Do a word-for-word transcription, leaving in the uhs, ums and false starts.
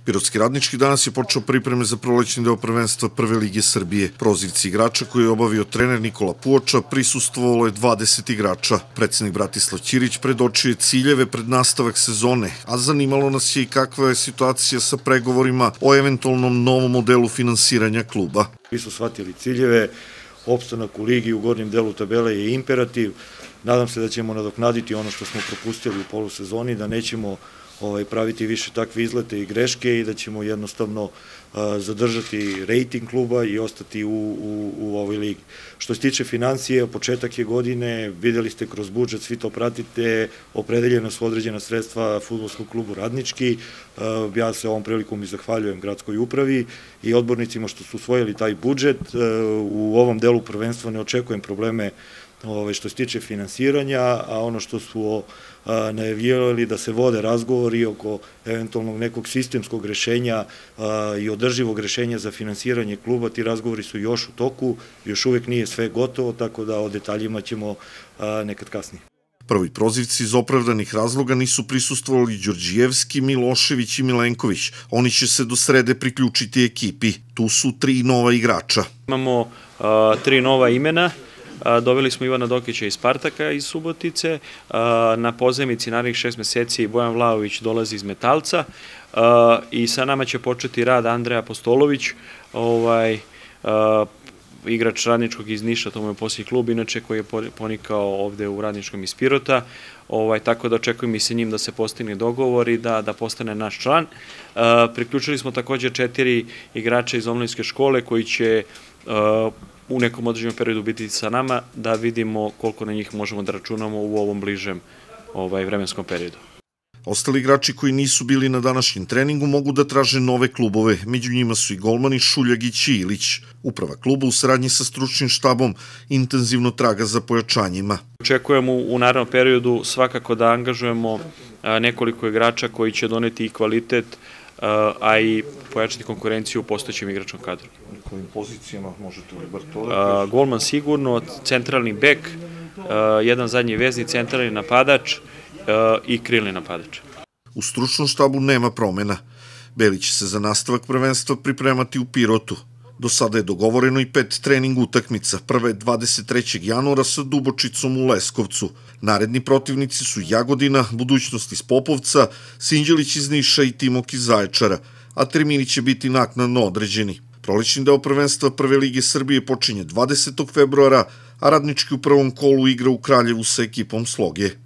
Pirotski Radnički danas je počeo pripreme za prolećni deo prvenstva Prve lige Srbije. Prozivci igrača koji je obavio trener Nikola Puoča prisustvovalo je dvadeset igrača. Predsednik Bratislav Ćirić predočio je ciljeve pred nastavak sezone, a zanimalo nas je i kakva je situacija sa pregovorima o eventualnom novom modelu finansiranja kluba. Mi su shvatili ciljeve, opstanak u ligi u gornjem delu tabele je imperativ. Nadam se da ćemo nadoknaditi ono što smo propustili u polusezoni, da nećemo praviti više takve izlete i greške i da ćemo jednostavno zadržati rejting kluba i ostati u ovoj ligi. Što se tiče financije, početak je godine, videli ste kroz budžet, svi to pratite, opredeljena su određena sredstva fudbalskom klubu Radnički. Ja se ovom prilikom i zahvaljujem gradskoj upravi i odbornicima što su usvojili taj budžet. U ovom delu prvenstva ne očekujem probleme što se tiče finansiranja, a ono što su najavljivali da se vode razgovori oko eventualnog nekog sistemskog rešenja i održivog rešenja za finansiranje kluba, ti razgovori su još u toku, još uvek nije sve gotovo, tako da o detaljima ćemo nekad kasnije. Prvi prozivci iz opravdanih razloga nisu prisustvovali Đorđijevski, Milošević i Milenković. Oni će se do srede priključiti ekipi. Tu su tri nova igrača. Imamo tri nova imena. Doveli smo Ivana Dokića iz Spartaka iz Subotice, na pozajmici narednih šest meseci Bojan Vlahović dolazi iz Metalca i sa nama će početi rad Andreja Apostolović, igrač Radničkog iz Niša, to mu je posljednji klub, inače koji je ponikao ovde u Radničkom iz Pirota, tako da očekujem i sa njim da se postigne dogovor i da postane naš član. Priključili smo također četiri igrača iz omladinske škole koji će u nekom određenom periodu biti sa nama, da vidimo koliko na njih možemo da računamo u ovom bližem vremenskom periodu. Ostali igrači koji nisu bili na današnjem treningu mogu da traže nove klubove, među njima su i golmani Šuljagić i Ilić. Uprava kluba u saradnji sa stručnim štabom intenzivno traga za pojačanjima. Očekujemo u narednom periodu svakako da angažujemo nekoliko igrača koji će doneti i kvalitet, a i pojačati konkurenciju u postojećem igračkom kadru. Na kojim pozicijama možete li bar to da... Golman sigurno, centralni bek, jedan zadnji vezni, centralni napadač i krilni napadač. U stručnom štabu nema promena. Beli će se za nastavak prvenstva pripremati u Pirotu. Do sada je dogovoreno i pet trening utakmica. Prva je dvadeset trećeg januara sa Dubočicom u Leskovcu. Naredni protivnici su Jagodina, Budućnost iz Popovca, Sinđelić iz Niša i Timok iz Zaječara, a termini će biti naknadno određeni. Prolećni deo prvenstva Prve lige Srbije počinje dvadesetog februara, a Radnički u prvom kolu igra u Kraljevu sa ekipom Sloge.